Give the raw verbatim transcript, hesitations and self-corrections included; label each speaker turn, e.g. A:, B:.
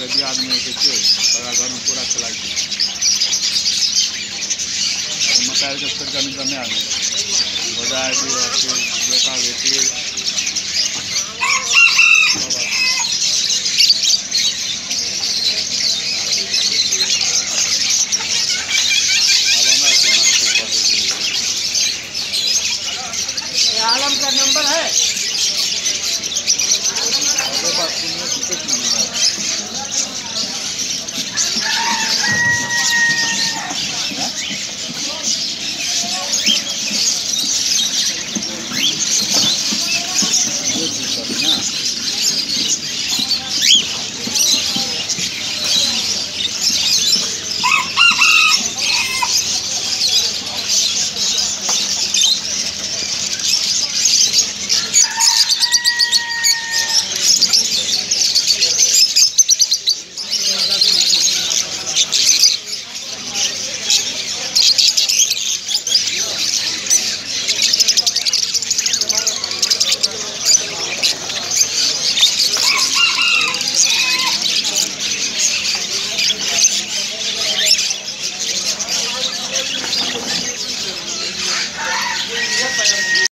A: गद्दी आदमी के पूरा घर में पूरा चला मकाई के फिर करने करने आदमी हो जाए कि बेटा बेटी